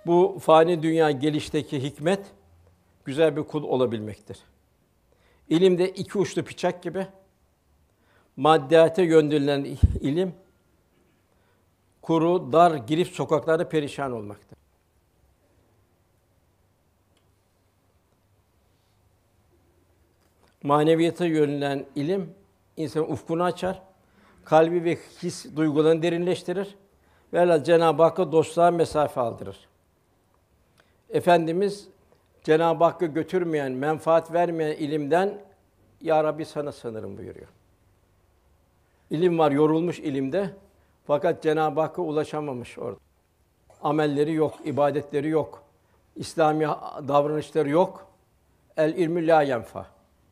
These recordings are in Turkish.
Bu fani dünya gelişteki hikmet, güzel bir kul olabilmektir. İlim de iki uçlu bıçak gibi, maddiyata gönderilen ilim, kuru, dar, girift sokaklarda perişan olmaktır. Maneviyata yönelen ilim, insanın ufkunu açar, kalbi ve his duygularını derinleştirir ve Cenab-ı Hakk'a dostluğa mesafe aldırır. Efendimiz Cenab-ı Hakk'a götürmeyen, menfaat vermeyen ilimden Ya Rabbi sana sığınırım buyuruyor. İlim var, yorulmuş ilimde. Fakat Cenab-ı Hakk'a ulaşamamış orada. Amelleri yok, ibadetleri yok. İslami davranışları yok. El ilmü la yenfa.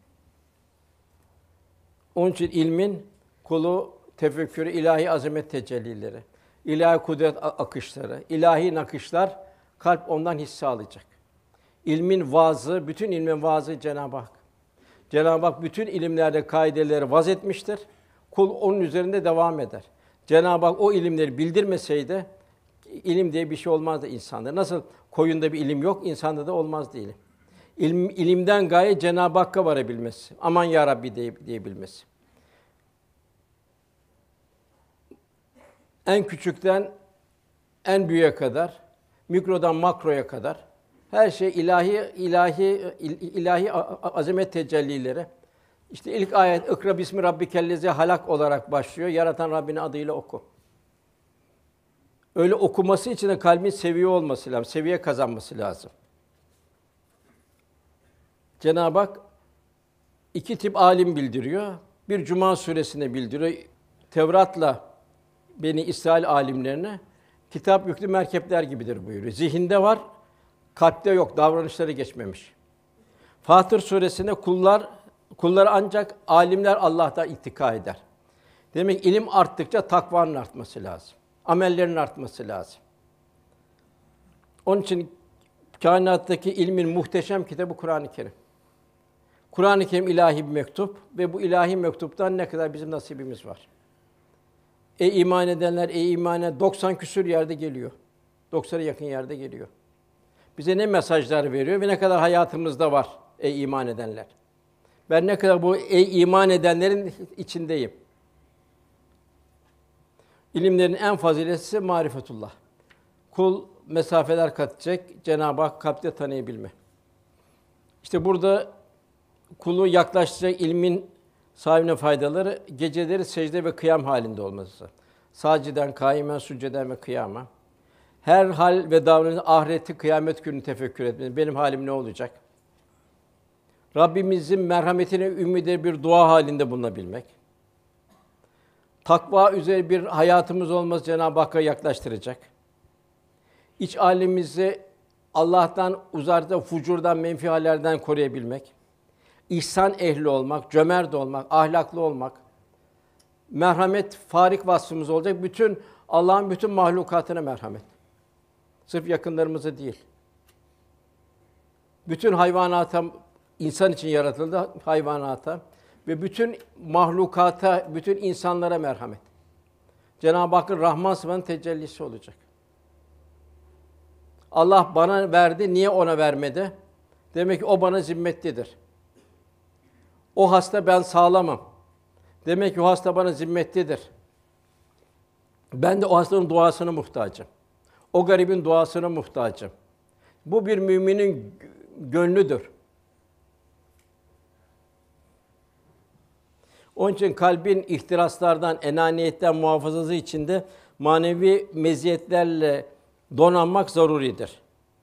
Onun için ilmin kulu tefekkürü, ilahi azamet tecellileri, ilahi kudret akışları, ilahi nakışlar kalp ondan hisse alacak. İlmin vaazı, bütün ilmin vaazı Cenab-ı Hak. Cenab-ı Hak bütün ilimlerde kaideleri vaz etmiştir. Kul onun üzerinde devam eder. Cenab-ı Hak o ilimleri bildirmeseydi ilim diye bir şey olmazdı insanda. Nasıl koyunda bir ilim yok, insanda da olmazdı ilim. İlimden gaye Cenab-ı Hakk'a varabilmesi. Aman ya Rabbi diyebilmesi. En küçükten en büyüğe kadar, mikrodan makroya kadar her şey ilahi azamet tecellileri. İşte ilk ayet "İkra bismi rabbikellezî halak" olarak başlıyor. Yaratan Rabbinin adıyla oku. Öyle okuması için de kalbin seviye olması lazım, seviye kazanması lazım. Cenab-ı Hak iki tip alim bildiriyor. Bir Cuma suresinde bildiriyor. Tevrat'la Beni İsrail alimlerine kitap yüklü merkepler gibidir buyuruyor. Zihinde var, kalpte yok, davranışları geçmemiş. Fatır suresinde kullar ancak alimler Allah'tan ittika eder. Demek ilim arttıkça takvanın artması lazım. Amellerin artması lazım. Onun için kainattaki ilmin muhteşem kitabı Kur'an-ı Kerim. Kur'an-ı Kerim ilahi bir mektup ve bu ilahi mektuptan ne kadar bizim nasibimiz var. Ey iman edenler, ey iman eden 90 küsur yerde geliyor. 90'a yakın yerde geliyor. Bize ne mesajlar veriyor ve ne kadar hayatımızda var ey iman edenler. Ben ne kadar bu ey iman edenlerin içindeyim. İlimlerin en faziletlisi marifetullah. Kul mesafeler katacak, Cenab-ı Hak kalpte tanıyabilme. İşte burada kulu yaklaştıracak ilmin sahibine faydaları geceleri secde ve kıyam halinde olması. Saciden, kâimen, succeden ve kıyama. Her hal ve davranış ahireti, kıyamet günü tefekkür etmesi. Benim halim ne olacak? Rabbimizin merhametine ümid bir dua halinde bulunabilmek. Takva üzere bir hayatımız olması Cenab-ı Hakk'a yaklaştıracak. İç alemimizi Allah'tan uzakta, fucurdan, menfi hallerden koruyabilmek. İhsan ehli olmak, cömert olmak, ahlaklı olmak. Merhamet farik vasfımız olacak. Allah'ın bütün mahlukatına merhamet. Sırf yakınlarımıza değil. Bütün hayvanata, insan için yaratıldı hayvanata ve bütün mahlukata, bütün insanlara merhamet. Cenab-ı Hakk'ın Rahman sıfatının tecellisi olacak. Allah bana verdi, niye ona vermedi? Demek ki o bana zimmetlidir. O hasta, ben sağlamım. Demek ki o hasta bana zimmetlidir. Ben de o hastanın duasına muhtacım. O garibin duasına muhtacım. Bu bir müminin gönlüdür. Onun için kalbin ihtiraslardan, enaniyetten muhafazası için de manevi meziyetlerle donanmak zaruridir.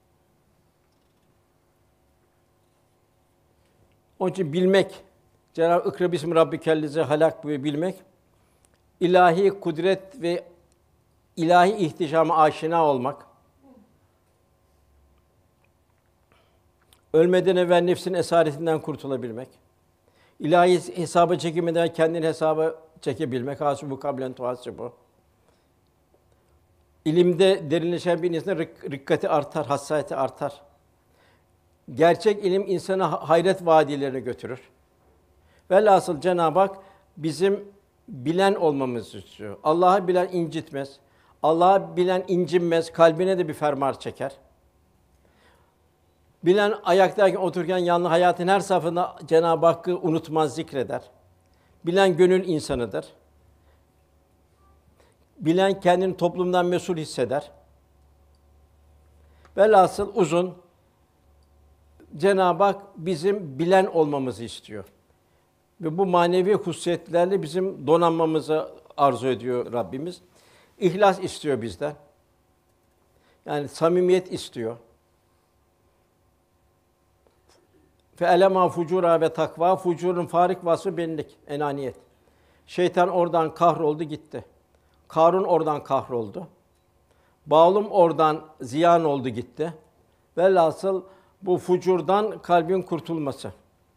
Onun için bilmek, Cenab-ı İkra bismi rabbikellezî halak bilmek, ilahi kudret ve ilahi ihtişama aşina olmak, ölmeden evvel nefsin esaretinden kurtulabilmek, ilahi hesaba çekilmeden kendini hesaba çekebilmek, hâsibû kablen tuhâsibû. İlimde derinleşen bir insanın rikkati artar, hassasiyeti artar. Gerçek ilim insanı hayret vadilerine götürür. Velhasıl Cenab-ı Hak bizim bilen olmamızı istiyor. Allah'ı bilen incitmez. Allah'ı bilen incinmez, kalbine de bir fermuar çeker. Bilen ayaktayken, otururken yanlı hayatın her safhada Cenab-ı Hakk'ı unutmaz, zikreder. Bilen gönül insanıdır. Bilen kendini toplumdan mesul hisseder. Velhasıl uzun, Cenab-ı Hak bizim bilen olmamızı istiyor. Ve bu manevi hususiyetlerle bizim donanmamızı arzu ediyor Rabbimiz. İhlas istiyor bizden. Yani samimiyet istiyor. Fe'elema fucura ve takva, fucurun farik vasfı benlik, enaniyet. Şeytan oradan kahroldu gitti. Karun oradan kahroldu. Bağlum oradan ziyan oldu gitti. Velhasıl bu fucurdan kalbin kurtulması.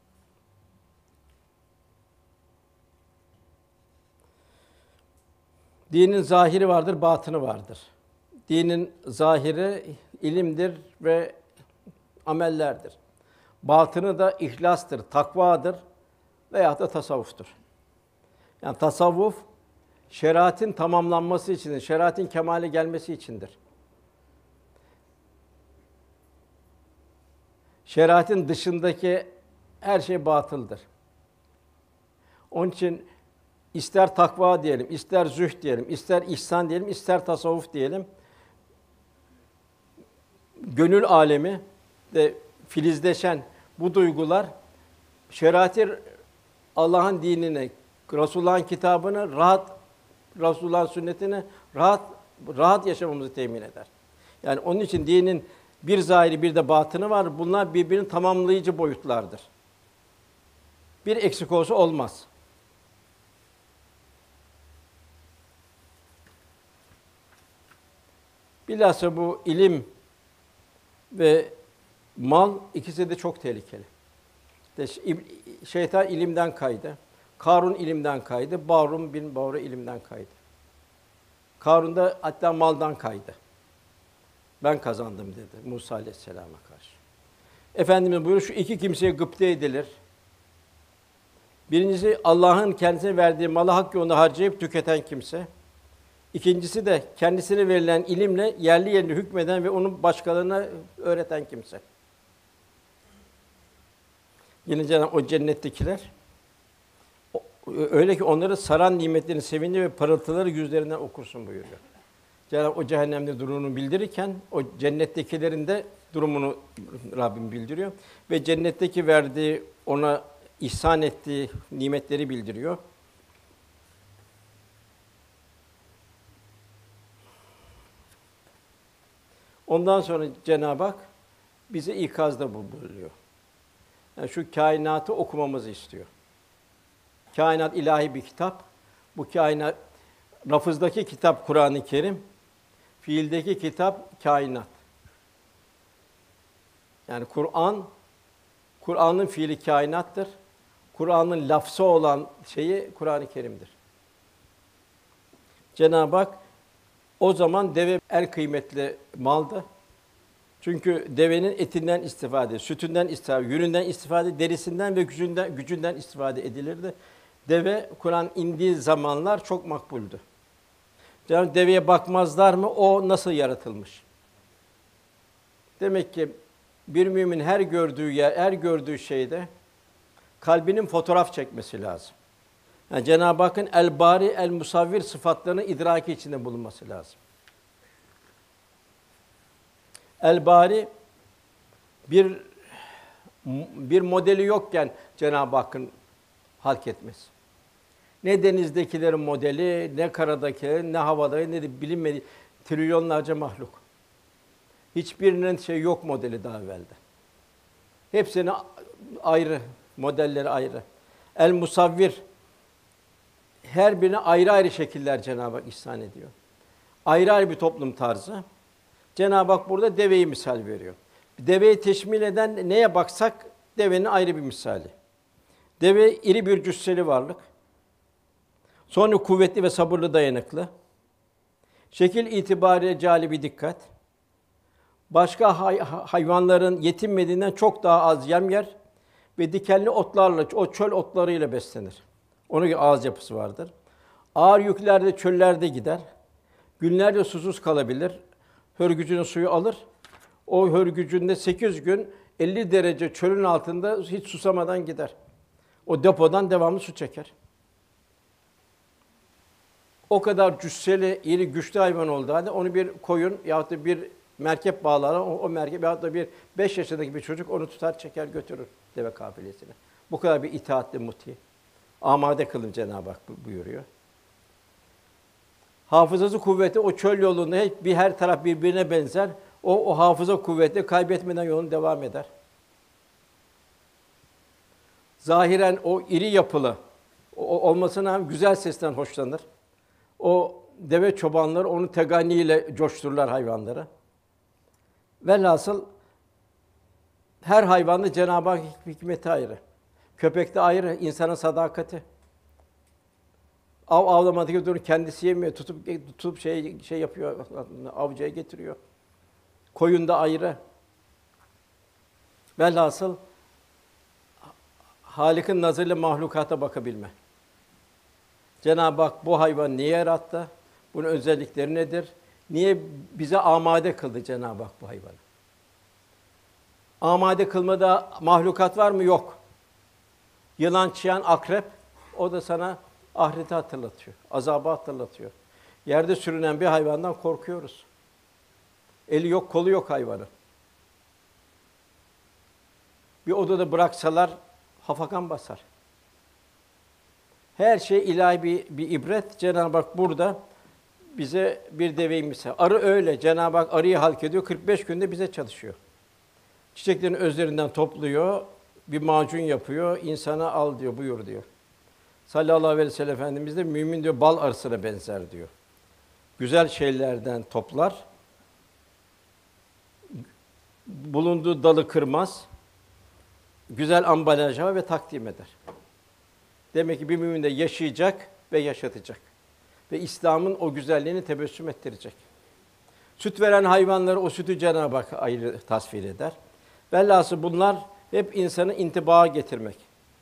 Dinin zahiri vardır, batını vardır. Dinin zahiri ilimdir ve amellerdir. Batını da ihlastır, takvadır veya da tasavvuftur. Yani tasavvuf şeriatın tamamlanması içindir, şeriatın kemale gelmesi içindir. Şeriatın dışındaki her şey batıldır. Onun için ister takva diyelim, ister zühd diyelim, ister ihsan diyelim, ister tasavvuf diyelim. Gönül alemi de filizleşen bu duygular şeriatı, Allah'ın dinine, Resulullah'ın kitabını rahat, Resulullah'ın sünnetini rahat yaşamamızı temin eder. Yani onun için dinin bir zahiri bir de batını var. Bunlar birbirini tamamlayıcı boyutlardır. Bir eksik olsa olmaz. Bilhassa bu ilim ve mal ikisi de çok tehlikeli. Şeytan ilimden kaydı. Karun ilimden kaydı. Bağrum bin Bağru ilimden kaydı. Karun da hatta maldan kaydı. Ben kazandım dedi Musa Aleyhisselam'a karşı. Efendimiz buyuruyor, şu iki kimseye gıpta edilir. Birincisi Allah'ın kendisine verdiği malı hak yolunda harcayıp tüketen kimse. İkincisi de kendisine verilen ilimle yerli yerine hükmeden ve onu başkalarına öğreten kimse. Yine Cenab-ı o cennettekiler öyle ki onları saran nimetlerin sevinci ve parıltıları yüzlerinden okursun buyuruyor. Cenab-ı o cehennemde durumunu bildirirken o cennettekilerin de durumunu Rabbim bildiriyor ve cennetteki verdiği, ona ihsan ettiği nimetleri bildiriyor. Ondan sonra Cenab-ı Hak bize ikazda bulunuyor. Yani şu kainatı okumamızı istiyor. Kainat ilahi bir kitap. Bu kainat, lafızdaki kitap Kur'an-ı Kerim, fiildeki kitap kainat. Yani Kur'an'ın fiili kainattır. Kur'an'ın lafzı olan şeyi Kur'an-ı Kerim'dir. Cenab-ı Hak o zaman deve en kıymetli maldı. Çünkü devenin etinden istifade, sütünden istifade, yününden istifade, derisinden ve gücünden istifade edilirdi. Deve Kur'an indiği zamanlar çok makbuldü. Cenab-ı deveye bakmazlar mı? O nasıl yaratılmış? Demek ki bir mümin her gördüğü şeyde kalbinin fotoğraf çekmesi lazım. Yani Cenab-ı Hakk'ın el-Bari, el-Musavvir sıfatlarını idraki içinde bulunması lazım. El-Bari bir modeli yokken Cenab-ı Hakk'ın halk etmesi. Ne denizdekilerin modeli, ne karadakilerin, ne havadaki, ne de bilinmediği trilyonlarca mahluk. Hiçbirinin yok modeli daha evvelde. Hepsinin ayrı, modelleri ayrı. El-Musavvir, her birine ayrı ayrı şekiller Cenab-ı Hak ihsan ediyor. Ayrı ayrı bir toplum tarzı. Cenab-ı Hak burada deveyi misal veriyor. Deveyi teşmil eden neye baksak devenin ayrı bir misali. Deve iri bir cüsseli varlık. Sonra kuvvetli ve sabırlı, dayanıklı. Şekil itibariyle calibi dikkat. Başka hayvanların yetinmediğinden çok daha az yem yer ve dikenli otlarla, o çöl otlarıyla beslenir. Onun gibi ağız yapısı vardır. Ağır yüklerde çöllerde gider. Günlerce susuz kalabilir. Hörgücünün suyu alır. O hörgücünde 8 gün 50 derece çölün altında hiç susamadan gider. O depodan devamlı su çeker. O kadar cüsseli, iri, güçlü hayvan olduğu halde onu bir koyun yahut da bir merkep bağlar, o merkep yahut da bir 5 yaşındaki bir çocuk onu tutar, çeker, götürür deve kafilesine. Bu kadar bir itaatli, muti. Amade kılın Cenab-ı Hak buyuruyor. Hafızası kuvvetli, o çöl yolunda hep her taraf birbirine benzer. O hafıza kuvvetli, kaybetmeden yoluna devam eder. Zahiren o iri yapılı olmasına güzel sesten hoşlanır. O deve çobanları onun teganniyle coştururlar hayvanları. Velhasıl her hayvanda Cenab-ı Hak hikmeti ayrı. Köpekte ayrı, insana sadakati. Av avlamadaki dur kendisi yemiyor, tutup şey yapıyor, avcıya getiriyor. Koyunda ayrı. Velhasıl Halık'ın nazarıyla mahlukata bakabilme. Cenab-ı Hak bu hayvanı niye yarattı? Bunun özellikleri nedir? Niye bize amade kıldı Cenab-ı Hak bu hayvanı? Amade kılmada mahlukat var mı? Yok. Yılan, çıyan, akrep, o da sana ahireti hatırlatıyor, azabı hatırlatıyor. Yerde sürünen bir hayvandan korkuyoruz. Eli yok, kolu yok hayvanın. Bir odada bıraksalar hafakan basar. Her şey ilahi bir ibret. Cenab-ı Hak burada bize bir deveyi misal. Arı öyle. Cenab-ı Hak arıyı halk ediyor. 45 günde bize çalışıyor. Çiçeklerin özlerinden topluyor, bir macun yapıyor, insana al diyor, buyur diyor. Sallallahu aleyhi ve sellem Efendimiz de mümin diyor bal arısına benzer diyor. Güzel şeylerden toplar, bulunduğu dalı kırmaz, güzel ambalaja ve takdim eder. Demek ki bir mümin de yaşayacak ve yaşatacak. Ve İslam'ın o güzelliğini tebessüm ettirecek. Süt veren hayvanları o sütü Cenab-ı Hak ayrı tasvir eder. Velhâsıl bunlar hep insanı intibaha getirmek.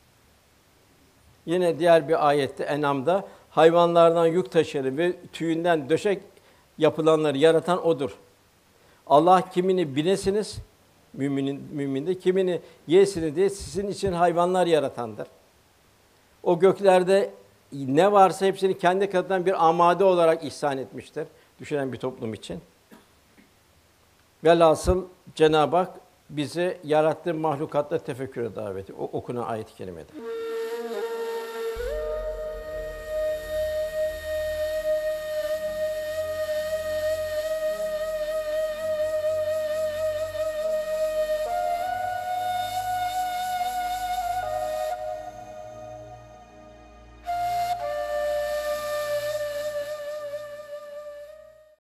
Yine diğer bir ayette En'am'da hayvanlardan yük taşıyanı ve tüyünden döşek yapılanları yaratan odur. Allah kimini binesiniz, müminde kimini yesiniz diye sizin için hayvanlar yaratandır. O göklerde ne varsa hepsini kendi katından bir amade olarak ihsan etmiştir düşünen bir toplum için. Velhasıl Cenab-ı Hak bizi yarattığı mahlukatla tefekküre davet ediyor. Okunan ayet-i kerimede.